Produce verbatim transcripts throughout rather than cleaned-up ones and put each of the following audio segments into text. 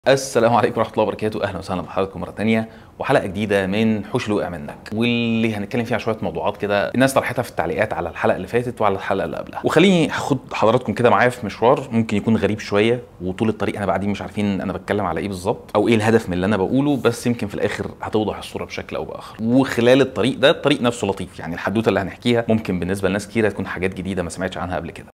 السلام عليكم ورحمة الله وبركاته، أهلا وسهلا بحضراتكم مرة تانية وحلقة جديدة من حوش الوقع منك، واللي هنتكلم فيها شوية موضوعات كده الناس طرحتها في التعليقات على الحلقة اللي فاتت وعلى الحلقة اللي قبلها. وخليني هاخد حضراتكم كده معايا في مشوار ممكن يكون غريب شوية، وطول الطريق أنا بعدين مش عارفين أنا بتكلم على إيه بالظبط أو إيه الهدف من اللي أنا بقوله، بس يمكن في الآخر هتوضح الصورة بشكل أو بآخر. وخلال الطريق ده الطريق نفسه لطيف، يعني الحدوتة اللي هنحكيها ممكن بالنسبة لناس كتيرة تكون حاجات جديدة ما سمعتش عنها قبل كده.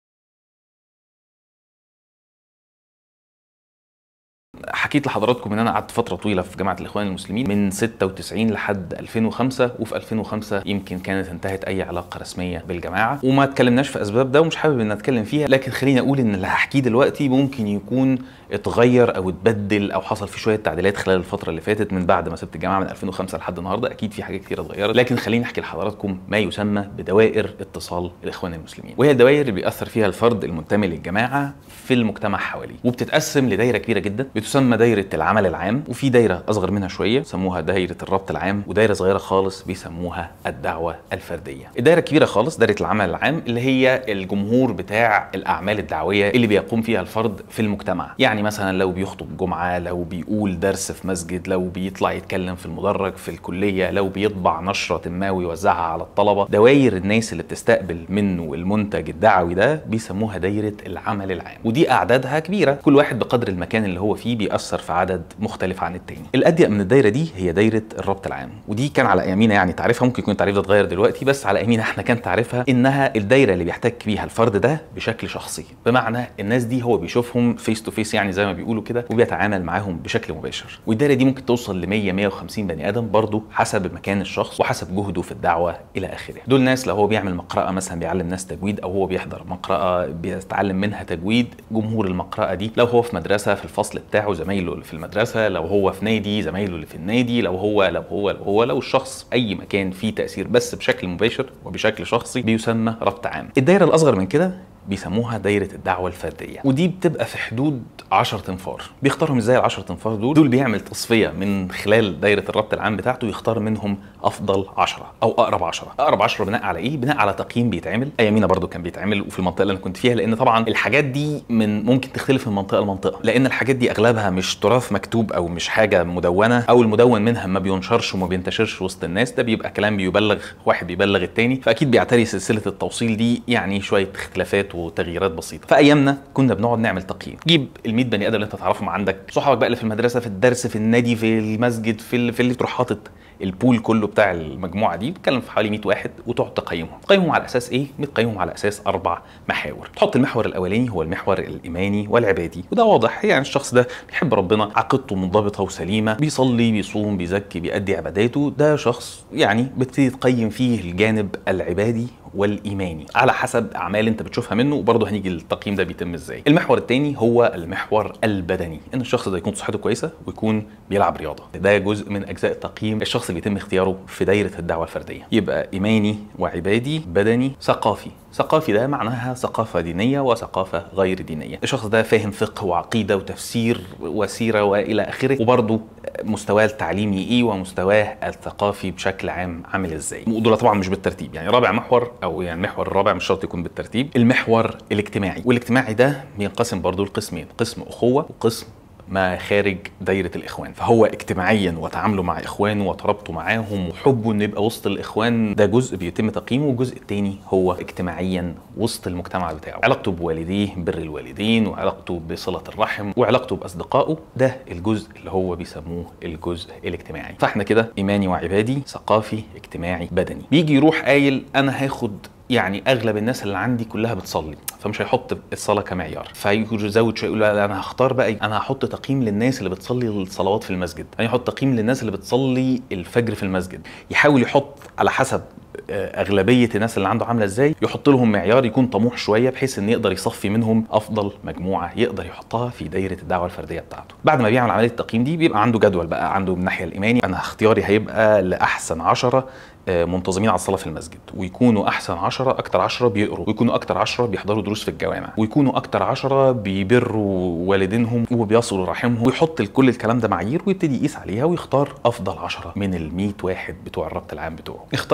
حكيت لحضراتكم ان انا قعدت فتره طويله في جامعه الاخوان المسلمين من ستة وتسعين لحد ألفين وخمسة، وفي ألفين وخمسة يمكن كانت انتهت اي علاقه رسميه بالجماعه، وما اتكلمناش في اسباب ده ومش حابب ان اتكلم فيها، لكن خليني اقول ان اللي هحكيه دلوقتي ممكن يكون اتغير او اتبدل او حصل فيه شويه تعديلات خلال الفتره اللي فاتت من بعد ما سبت الجامعه من ألفين وخمسة لحد النهارده. اكيد في حاجات كتير اتغيرت، لكن خليني احكي لحضراتكم ما يسمى بدوائر اتصال الاخوان المسلمين، وهي الدوائر اللي بيأثر فيها الفرد المنتمي للجماعه في المجتمع حواليه، وبتتقسم لدايره كبيره جدا بتسمى دايره العمل العام، وفي دايره اصغر منها شويه سموها دايره الربط العام، ودايره صغيره خالص بيسموها الدعوه الفرديه. الدايره الكبيره خالص دايره العمل العام اللي هي الجمهور بتاع الاعمال الدعويه اللي بيقوم فيها الفرد في المجتمع، يعني مثلا لو بيخطب جمعه، لو بيقول درس في مسجد، لو بيطلع يتكلم في المدرج في الكليه، لو بيطبع نشره ما ويوزعها على الطلبه. دوائر الناس اللي بتستقبل منه المنتج الدعوي ده بيسموها دايره العمل العام، ودي اعدادها كبيره، كل واحد بقدر المكان اللي هو فيه بيأثر في عدد مختلف عن التاني. الأضيق من الدايره دي هي دايره الربط العام، ودي كان على ايامينا يعني تعريفها، ممكن يكون التعريف ده اتغير دلوقتي، بس على ايامينا احنا كان تعريفها انها الدايره اللي بيحتك بيها الفرد ده بشكل شخصي، بمعنى الناس دي هو بيشوفهم فيس تو فيس يعني زي ما بيقولوا كده، وبيتعامل معاهم بشكل مباشر. والدايره دي ممكن توصل ل مية مية وخمسين بني ادم برضه حسب مكان الشخص وحسب جهده في الدعوه الى اخره. دول ناس لو هو بيعمل مقرأة مثلا بيعلم ناس تجويد، او هو بيحضر مقرأة بيتعلم منها تجويد، جمهور المقرأة دي لو هو في مدرسه في الفصل بتاعه زمايله اللي في المدرسه، لو هو في نادي زمايله اللي في النادي، لو هو لو هو لو هو لو الشخص اي مكان فيه تاثير بس بشكل مباشر وبشكل شخصي بيسمى ربط عام. الدايره الاصغر من كده بيسموها دايره الدعوه الفرديه، ودي بتبقى في حدود عشرة تنفار. بيختارهم ازاي ال عشرة تنفار دول؟ دول بيعمل تصفيه من خلال دايره الربط العام بتاعته، يختار منهم افضل عشرة او اقرب عشرة. اقرب عشرة بناء على ايه؟ بناء على تقييم بيتعمل، ايامينا برضو كان بيتعمل وفي المنطقه اللي انا كنت فيها، لان طبعا الحاجات دي من ممكن تختلف من منطقه لمنطقه، لان الحاجات دي اغلبها مش تراث مكتوب او مش حاجه مدونه، او المدون منها ما بينشرش وما بينتشرش وسط الناس، ده بيبقى كلام بيبلغ واحد بيبلغ التاني، فاكيد بيعتري سلسله التوصيل دي يعني شويه اختلافات وتغييرات بسيطه. فايامنا كنا بنقعد نعمل تقييم، جيب ال مية بني ادم اللي انت تعرفهم عندك، صحابك بقى اللي في المدرسه في الدرس في النادي في المسجد في اللي, في اللي تروح حاطط البول كله بتاع المجموعه دي، بتتكلم في حوالي مية واحد، وتقعد تقيمهم. تقيمهم على اساس ايه؟ بتقيمهم على اساس اربع محاور. تحط المحور الاولاني هو المحور الايماني والعبادي، وده واضح، يعني الشخص ده بيحب ربنا، عقيدته منضبطه وسليمه، بيصلي بيصوم بيزكي بيأدي عباداته، ده شخص يعني بتبتدي تقيم فيه الجانب العبادي والايماني على حسب اعمال انت بتشوفها منه، وبرضه هنيجي التقييم ده بيتم ازاي. المحور الثاني هو المحور البدني، ان الشخص ده يكون صحته كويسه ويكون بيلعب رياضه، ده جزء من اجزاء تقييم الشخص اللي بيتم اختياره في دايره الدعوه الفرديه. يبقى ايماني وعبادي بدني ثقافي. ثقافي ده معناها ثقافه دينيه وثقافه غير دينيه، الشخص ده فاهم فقه وعقيده وتفسير وسيره والى اخره، وبرضه مستواه التعليمي ايه ومستواه الثقافي بشكل عام عامل ازاي. دول طبعا مش بالترتيب، يعني رابع محور او يعني المحور الرابع مش شرط يكون بالترتيب. المحور الاجتماعي، والاجتماعي ده بينقسم برضه لقسمين، قسم اخوه وقسم ما خارج دايرة الإخوان. فهو اجتماعيا وتعامله مع إخوانه وترابطه معاهم وحبه إنه يبقى وسط الإخوان، ده جزء بيتم تقييمه، والجزء الثاني هو اجتماعيا وسط المجتمع بتاعه، علاقته بوالديه، بر الوالدين، وعلاقته بصلة الرحم، وعلاقته بأصدقائه، ده الجزء اللي هو بيسموه الجزء الاجتماعي. فاحنا كده إيماني وعبادي ثقافي اجتماعي بدني. بيجي يروح قايل أنا هاخد يعني اغلب الناس اللي عندي كلها بتصلي، فمش هيحط الصلاه كمعيار، فيزود شويه يقول لا انا هختار بقى انا هحط تقييم للناس اللي بتصلي الصلوات في المسجد، يعني يحط تقييم للناس اللي بتصلي الفجر في المسجد، يحاول يحط على حسب اغلبيه الناس اللي عنده عامله ازاي، يحط لهم معيار يكون طموح شويه بحيث ان يقدر يصفي منهم افضل مجموعه يقدر يحطها في دايره الدعوه الفرديه بتاعته. بعد ما بيعمل عمليه التقييم دي بيبقى عنده جدول بقى، عنده من الناحيه الايماني انا اختياري هيبقى لاحسن عشرة منتظمين على الصلاه في المسجد، ويكونوا احسن عشرة اكتر عشرة بيقروا، ويكونوا اكتر عشرة بيحضروا دروس في الجوامع، ويكونوا اكتر عشرة بيبروا والدينهم وبيصلوا رحمهم، ويحط كل الكلام ده معايير ويبتدي يقيس عليها ويختار افضل عشرة من ال مية واحد بتوع الربط العام بتوعه. اختار ال عشرة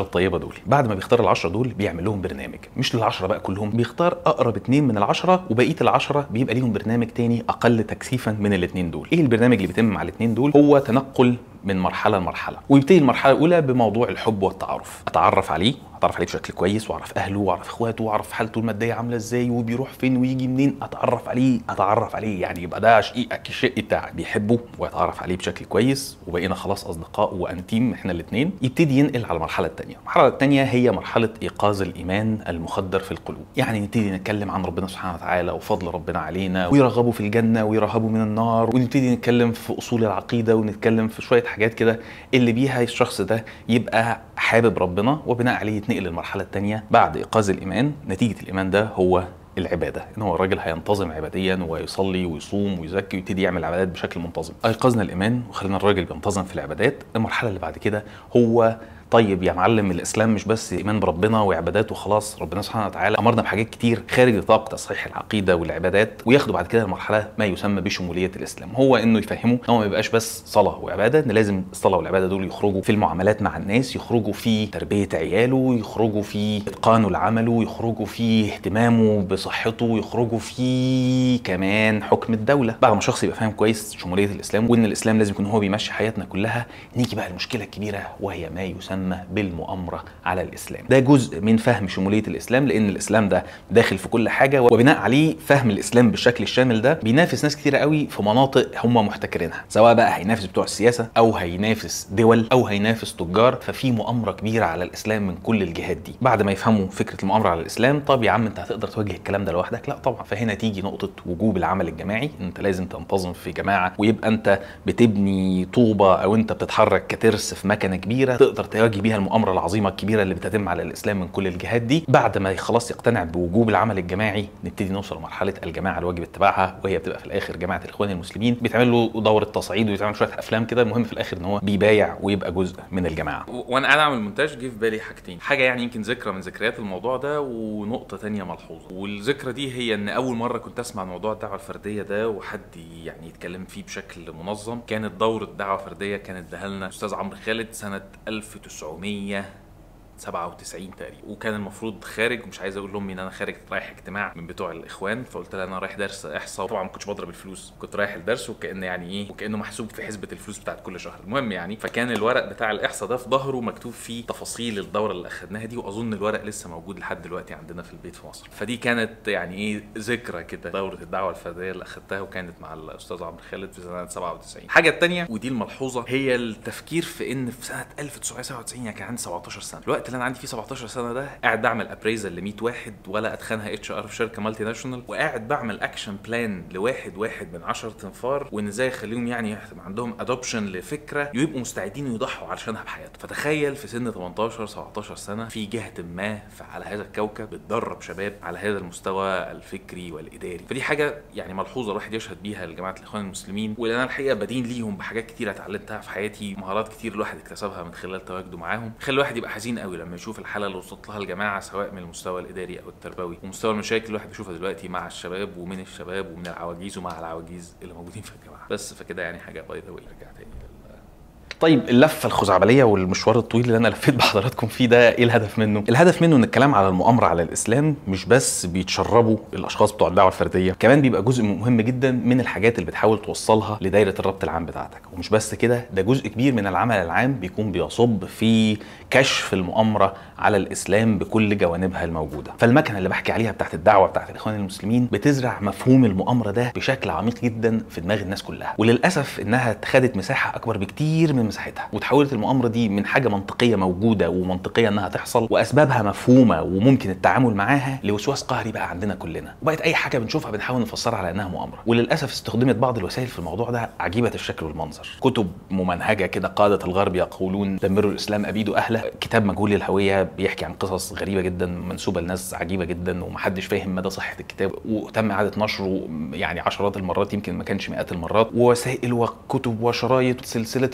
الطيبه دول. بعد ما بيختار العشرة دول بيعمل لهم برنامج، مش للعشرة بقى كلهم، بيختار اقرب اتنين من العشرة وبقيه العشرة بيبقى ليهم برنامج تاني اقل تكثيفا من الاتنين دول. ايه البرنامج اللي بيتم مع الاتنين دول؟ هو تنقل من مرحله لمرحله، ويبتدي المرحله الاولى بموضوع الحب والتعارف، اتعرف عليه اتعرف عليه بشكل كويس، واعرف اهله واعرف اخواته واعرف حالته الماديه عامله ازاي وبيروح فين ويجي منين، اتعرف عليه اتعرف عليه يعني يبقى ده شقيقك الشقي بتاعك، بيحبه ويتعرف عليه بشكل كويس وبقينا خلاص اصدقاء وانتيم احنا الاثنين. يبتدي ينقل على المرحله الثانيه. المرحله الثانيه هي مرحله ايقاظ الايمان المخدر في القلوب، يعني نبتدي نتكلم عن ربنا سبحانه وتعالى وفضل ربنا علينا ويرغبوا في الجنه ويرهبوا من النار، ونبتدي نتكلم في اصول العقيده ونتكلم في شويه حاجات كده اللي بيها الشخص ده يبقى حابب ربنا، وبناء عليه يتنقل للمرحله الثانيه بعد ايقاظ الايمان. نتيجه الايمان ده هو العباده، ان هو الراجل هينتظم عباديا ويصلي ويصوم ويزكي ويبتدي يعمل عبادات بشكل منتظم. ايقظنا الايمان وخلينا الراجل بينتظم في العبادات. المرحله اللي بعد كده هو طيب يا معلم، الاسلام مش بس ايمان بربنا وعبادات وخلاص، ربنا سبحانه وتعالى امرنا بحاجات كتير خارج نطاق تصحيح العقيده والعبادات. وياخدوا بعد كده المرحله ما يسمى بشموليه الاسلام، هو انه يفهموا ان هو ما يبقاش بس صلاه وعباده، ان لازم الصلاه والعباده دول يخرجوا في المعاملات مع الناس، يخرجوا في تربيه عياله، يخرجوا في اتقانه لعمله، يخرجوا في اهتمامه بصحته، يخرجوا في كمان حكم الدوله. بعد ما شخص يبقى فاهم كويس شموليه الاسلام وان الاسلام لازم يكون هو بيمشي حياتنا كلها، نيجي بقى المشكله الكبيره وهي ما يسمى بالمؤامرة على الإسلام. ده جزء من فهم شمولية الإسلام، لأن الإسلام ده داخل في كل حاجة، وبناء عليه فهم الإسلام بالشكل الشامل ده بينافس ناس كتيرة قوي في مناطق هم محتكرينها، سواء بقى هينافس بتوع السياسة أو هينافس دول أو هينافس تجار. ففي مؤامرة كبيرة على الإسلام من كل الجهات دي. بعد ما يفهموا فكرة المؤامرة على الإسلام، طب يا عم أنت هتقدر تواجه الكلام ده لوحدك؟ لا طبعا. فهنا تيجي نقطة وجوب العمل الجماعي، أنت لازم تنتظم في جماعة، ويبقى أنت بتبني طوبة أو أنت بتتحرك كترس في مكنة كبيرة تقدر تواجه بيها المؤامرة العظيمة الكبيرة اللي بتتم على الإسلام من كل الجهات دي. بعد ما خلاص يقتنع بوجوب العمل الجماعي، نبتدي نوصل لمرحلة الجماعة الواجب اتباعها، وهي بتبقى في الآخر جماعة الإخوان المسلمين. بيتعمل له دورة تصعيد ويتعمل شوية أفلام كده، المهم في الآخر إن هو بيبايع ويبقى جزء من الجماعة. وأنا قاعد أعمل مونتاج جه في بالي حاجتين، حاجة يعني يمكن ذكرى من ذكريات الموضوع ده، ونقطة تانية ملحوظة. والذكرى دي هي إن أول مرة كنت أسمع موضوع الدعوة الفردية ده وحد يعني يتكلم فيه بشكل منظم، كانت دورة دعوة فردية كانت دهلنا لنا أستاذ عمرو خالد سنة ألف وتسعمية سبعة وتسعين تقريبا. وكان المفروض خارج، ومش عايز اقول لامي ان انا خارج رايح اجتماع من بتوع الاخوان، فقلت لها انا رايح درس احصاء. طبعا ما كنتش بضرب الفلوس، كنت رايح الدرس وكأن يعني ايه وكأنه محسوب في حسبة الفلوس بتاعت كل شهر. المهم يعني فكان الورق بتاع الاحصاء ده في ظهره مكتوب فيه تفاصيل الدوره اللي اخدناها دي، واظن الورق لسه موجود لحد دلوقتي عندنا في البيت في مصر. فدي كانت يعني ايه ذكرى كده، دوره الدعوه الفرديه اللي اخدتها وكانت مع الاستاذ عمرو خالد في سنه سبعة وتسعين. الحاجه الثانيه ودي الملحوظه هي التفكير في ان في سنه ألف وتسعمية سبعة وتسعين يعني كان عندي سبعتاشر سنه، الوقت اللي انا عندي فيه سبعتاشر سنه ده قاعد بعمل ابريزل ل مية واحد ولا اتخنها اتش ار في شركه مالتي ناشونال، وقاعد بعمل اكشن بلان لواحد واحد من عشرة تنفار، وان ازاي اخليهم يعني عندهم ادوبشن لفكره ويبقوا مستعدين يضحوا علشانها بحياتهم. فتخيل في سن تمنتاشر سبعتاشر سنه في جهه ما على هذا الكوكب بتدرب شباب على هذا المستوى الفكري والاداري. فدي حاجه يعني ملحوظه الواحد يشهد بيها لجماعه الاخوان المسلمين، واللي انا الحقيقه بدين ليهم بحاجات كتير اتعلمتها في حياتي، مهارات كتير الواحد اكتسبها من خلال تواجده معاهم. خلي الواحد يبقى حزين قوي لما يشوف الحاله اللي وصلت لها الجماعه، سواء من المستوى الاداري او التربوي، ومستوى المشاكل اللي الواحد بيشوفها دلوقتي مع الشباب ومن الشباب ومن العواجيز ومع العواجيز اللي موجودين في الجامعه. بس فكده يعني حاجه باي ذا واي رجع تاني. طيب اللفه الخزعبليه والمشوار الطويل اللي انا لفيت بحضراتكم فيه ده، ايه الهدف منه؟ الهدف منه ان الكلام على المؤامره على الاسلام مش بس بيتشربوا الاشخاص بتوع الدعوه الفرديه، كمان بيبقى جزء مهم جدا من الحاجات اللي بتحاول توصلها لدايره الربط العام بتاعتك. ومش بس كده، ده جزء كبير من العمل العام بيكون بيصب في كشف المؤامره على الاسلام بكل جوانبها الموجوده. فالمكنه اللي بحكي عليها بتاعت الدعوه بتاعت الاخوان المسلمين بتزرع مفهوم المؤامره ده بشكل عميق جدا في دماغ الناس كلها، وللاسف انها خدت مساحه اكبر بكتير من مساحتها، وتحولت المؤامره دي من حاجه منطقيه موجوده ومنطقيه انها تحصل واسبابها مفهومه وممكن التعامل معاها لوسواس قهري بقى عندنا كلنا، وبقت اي حاجه بنشوفها بنحاول نفسرها على انها مؤامره. وللاسف استخدمت بعض الوسائل في الموضوع ده عجيبه الشكل والمنظر. كتب ممنهجه كده، قاده الغرب يقولون دمروا الاسلام ابيدوا اهله، كتاب مجهول الهويه بيحكي عن قصص غريبه جدا منسوبه لناس عجيبه جدا ومحدش فاهم مدى صحه الكتاب، وتم اعاده نشره يعني عشرات المرات يمكن ما كانش مئات المرات، ووسائل وكتب وشرايط، سلسله الوعد الحق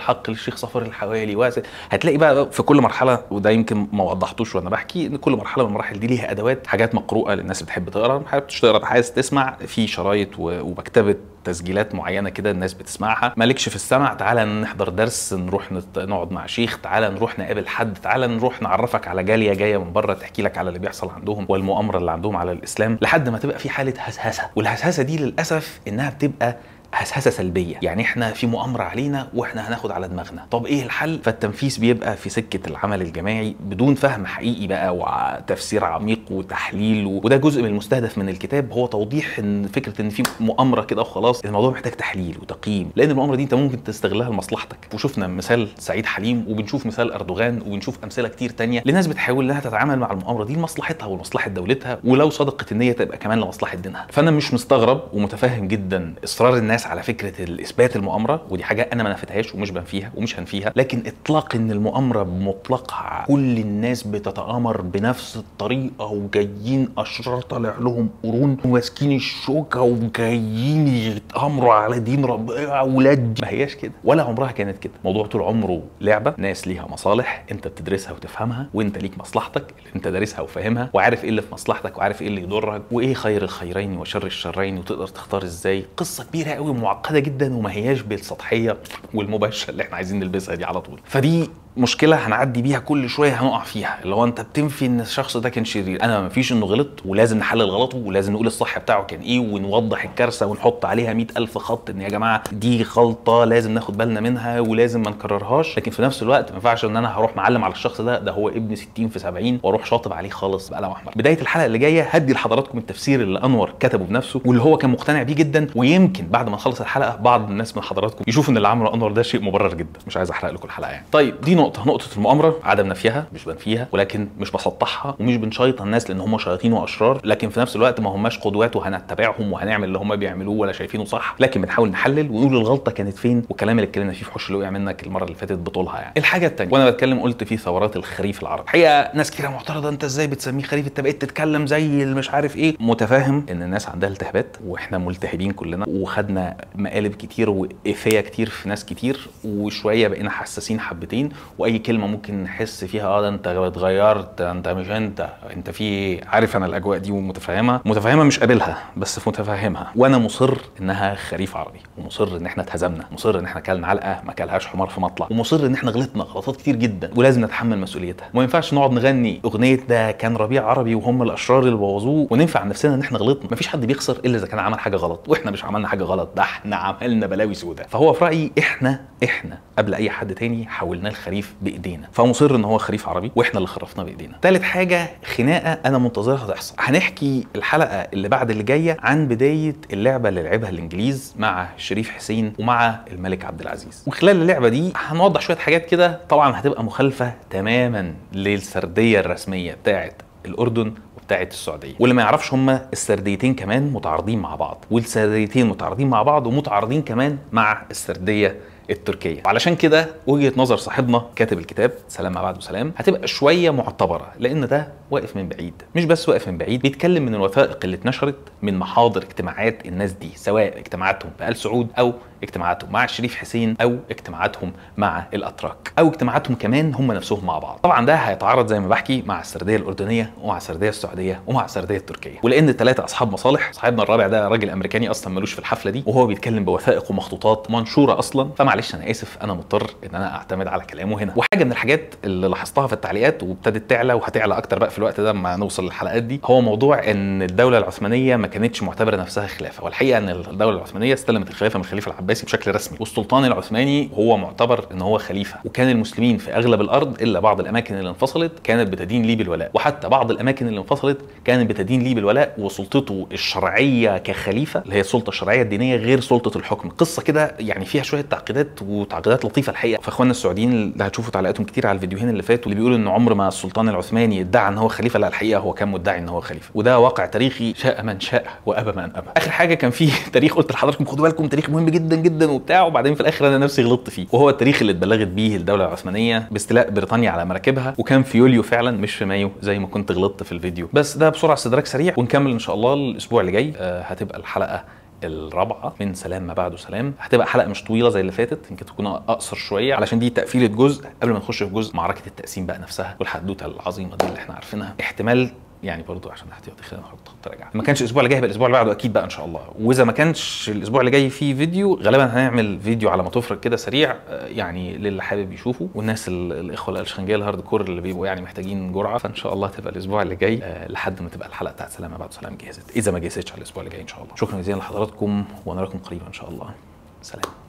والحق للشيخ صفر الحوالي واسع. هتلاقي بقى في كل مرحله، وده يمكن ما وضحتوش وانا بحكي، ان كل مرحله من المراحل دي ليها ادوات، حاجات مقروءه للناس اللي بتحب تقرا، ما حابش تقرا عايز تسمع، في شرايط ومكتبه تسجيلات معينه كده الناس بتسمعها. مالكش في السمع، تعالى نحضر درس، نروح نقعد مع شيخ، تعالى نروح نقابل حد، تعالى نروح نعرفك على جاليه جايه من بره تحكي لك على اللي بيحصل عندهم والمؤامره اللي عندهم على الاسلام، لحد ما تبقى في حاله هسهسه. والهسهسه دي للاسف انها بتبقى هسهسه سلبيه، يعني احنا في مؤامره علينا واحنا هناخد على دماغنا. طب ايه الحل؟ فالتنفيذ بيبقى في سكه العمل الجماعي بدون فهم حقيقي بقى وتفسير عميق وتحليل، وده جزء من المستهدف من الكتاب، هو توضيح ان فكره ان في مؤامره كده وخلاص، الموضوع محتاج تحليل وتقييم، لان المؤامره دي انت ممكن تستغلها لمصلحتك. وشفنا مثال سعيد حليم، وبنشوف مثال اردوغان، وبنشوف امثله كتير تانية لناس بتحاول انها تتعامل مع المؤامره دي لمصلحتها ولمصلحه دولتها، ولو صدقت النيه تبقى كمان لمصلحه دينها. فانا مش مستغرب ومتفهم جدا اصرار الناس على فكره اثبات المؤامره، ودي حاجه انا ما نفيتهاش ومش بنفيها ومش هنفيها، لكن اطلاق ان المؤامره بمطلقها كل الناس بتتآمر بنفس الطريقه، وجايين اشرار طالع لهم قرون وماسكين الشوكه وجايين يتآمروا على دين ربنا اولاد، ما هياش كده ولا عمرها كانت كده. موضوع طول عمره لعبه، ناس ليها مصالح انت بتدرسها وتفهمها، وانت ليك مصلحتك اللي انت دارسها وفاهمها وعارف ايه اللي في مصلحتك وعارف ايه اللي يضرك وايه خير الخيرين وشر الشرين، وتقدر تختار ازاي. قصه كبيره قوي معقده جدا وما هياش بالسطحيه والمباشره اللي احنا عايزين نلبسها دي على طول. فدي مشكله هنعدي بيها كل شويه هنقع فيها، اللي هو انت بتنفي ان الشخص ده كان شرير. انا ما فيش انه غلط، ولازم نحلل غلطه ولازم نقول الصح بتاعه كان ايه، ونوضح الكارثه ونحط عليها مئة الف خط ان يا جماعه دي غلطه لازم ناخد بالنا منها ولازم ما نكررهاش. لكن في نفس الوقت ما ينفعش ان انا هروح معلم على الشخص ده ده هو ابن ستين في سبعين واروح شاطب عليه خالص بقلم احمر. بدايه الحلقه اللي جايه هدي لحضراتكم التفسير اللي انور كتبه بنفسه واللي هو كان مقتنع بيه جدا، ويمكن بعد ما نخلص الحلقه بعض الناس من حضراتكم يشوفوا ان اللي عمله انور ده شيء مبرر جدا. مش عايز احرق لكم الحلقه يعني. طيب دي نقطه نقطه المؤامره، عدم نفيها مش بنفيها، ولكن مش بسطحها ومش بنشيط الناس لان هم شياطين واشرار، لكن في نفس الوقت ما هماش قدوات وهنتبعهم وهنعمل اللي هم بيعملوه ولا شايفينه صح، لكن بنحاول نحلل ونقول الغلطه كانت فين، والكلام اللي اتكلمنا فيه في حوش اللي وقع منك المره اللي فاتت بطولها يعني. الحاجه الثانيه وانا بتكلم قلت في ثورات الخريف العربي، الحقيقه ناس كتير معترضه انت ازاي بتسميه خريف، انت بقيت تتكلم زي مش عارف ايه. متفاهم ان الناس عندها التهابات واحنا ملتهبين كلنا، وخدنا مقالب كتير وافيه كتير في ناس كتير، وشويه بقينا حساسين حبتين، واي كلمه ممكن نحس فيها اه ده انت اتغيرت، انت مش انت انت في عارف انا الاجواء دي ومتفهمها متفهمه مش قابلها بس متفهمها. وانا مصر انها خريف عربي، ومصر ان احنا اتهزمنا، مصر ان احنا كلنا علقه ما كلهاش حمار في مطلع، ومصر ان احنا غلطنا غلطات كتير جدا ولازم نتحمل مسؤوليتها. وما ينفعش نقعد نغني اغنيه ده كان ربيع عربي وهم الاشرار اللي بوظوه وننفع عن نفسنا ان احنا غلطنا. مفيش حد بيخسر الا اذا كان عمل حاجه غلط، واحنا مش عملنا حاجه غلط، ده احنا عملنا بلاوي سوداء. فهو في رايي احنا احنا قبل اي حد تاني حولناه الخريف بايدينا، فمصر ان هو خريف عربي واحنا اللي خرفناه بايدينا. ثالث حاجه خناقه انا منتظرها تحصل. هنحكي الحلقه اللي بعد اللي جايه عن بدايه اللعبه اللي لعبها الانجليز مع شريف حسين ومع الملك عبد العزيز، وخلال اللعبه دي هنوضح شويه حاجات كده طبعا هتبقى مخالفه تماما للسرديه الرسميه بتاعه الاردن بتاعت السعوديه. واللي ما يعرفش هما السرديتين كمان متعارضين مع بعض، والسرديتين متعارضين مع بعض ومتعارضين كمان مع السرديه التركيه. وعلشان كده وجهه نظر صاحبنا كاتب الكتاب سلام ما بعده سلام هتبقى شويه معتبره، لان ده واقف من بعيد، مش بس واقف من بعيد، بيتكلم من الوثائق اللي اتنشرت من محاضر اجتماعات الناس دي، سواء اجتماعاتهم بآل سعود او اجتماعاتهم مع الشريف حسين او اجتماعاتهم مع الاتراك او اجتماعاتهم كمان هم نفسهم مع بعض. طبعا ده هيتعارض زي ما بحكي مع السرديه الاردنيه ومع السرديه السعوديه ومع السرديه التركيه، ولان الثلاثه اصحاب مصالح. صاحبنا الرابع ده راجل امريكاني اصلا ملوش في الحفله دي، وهو بيتكلم بوثائق ومخطوطات منشوره اصلا، فمعلش انا اسف انا مضطر ان انا اعتمد على كلامه هنا. وحاجه من الحاجات اللي لاحظتها في التعليقات وابتدت تعلى وهتعلى اكتر بقى في الوقت ده لما نوصل للحلقات دي، هو موضوع ان الدوله العثمانيه ما كانتش معتبره نفسها خلافه. والحقيقه ان الدوله العثمانيه استلمت الخلافه من الخليفه العباسي بشكل رسمي، والسلطان العثماني هو معتبر ان هو خليفه، وكان المسلمين في اغلب الارض الا بعض الاماكن اللي انفصلت كانت بتدين ليه بالولاء، وحتى بعض الاماكن اللي انفصلت كانت بتدين ليه بالولاء، وسلطته الشرعيه كخليفه اللي هي السلطه الشرعيه الدينيه غير سلطه الحكم. قصه كده يعني فيها شويه تعقيدات وتعقيدات لطيفه الحقيقه. فاخواننا السعوديين اللي هتشوفوا تعليقاتهم كتير على الفيديوهين اللي فاتوا اللي بيقولوا ان عمر ما السلطان العثماني ادعى ان هو خليفه، لا الحقيقه هو كان مدعي ان هو خليفه، وده واقع تاريخي شاء من شاء وابى من ابى. اخر حاجه كان فيه تاريخ قلت لحضراتكم خدوا بالكم تاريخ مهم جدا جدا وبتاع، وبعدين في الاخر انا نفسي غلطت فيه، وهو التاريخ اللي اتبلغت بيه الدوله العثمانيه باستيلاء بريطانيا على مراكبها، وكان في يوليو فعلا مش في مايو زي ما كنت غلطت في الفيديو. بس ده بسرعه استدراك سريع، ونكمل ان شاء الله الاسبوع اللي جاي. آه هتبقى الحلقه الرابعه من سلام ما بعده سلام. هتبقى حلقه مش طويله زي اللي فاتت، يمكن تكون اقصر شويه علشان دي تقفيله جزء قبل ما نخش في جزء معركه التقسيم بقى نفسها والحدوته العظيمه دي اللي احنا عارفينها. احتمال يعني برضو عشان احتياطي خلينا نحط خط راجع، ما كانش الاسبوع اللي جاي هيبقى الاسبوع اللي بعده اكيد بقى ان شاء الله. واذا ما كانش الاسبوع اللي جاي فيه فيديو غالبا هنعمل فيديو على ما تفرج كده سريع يعني للي حابب يشوفه، والناس الاخوه الالشنجيه الهارد كور اللي بيبقوا يعني محتاجين جرعه. فان شاء الله تبقى الاسبوع اللي جاي لحد ما تبقى الحلقه بتاعت سلام بعد سلام جهزت، اذا ما جهزتش على الاسبوع اللي جاي ان شاء الله. شكرا جزيلا لحضراتكم ونراكم قريبا ان شاء الله. سلام.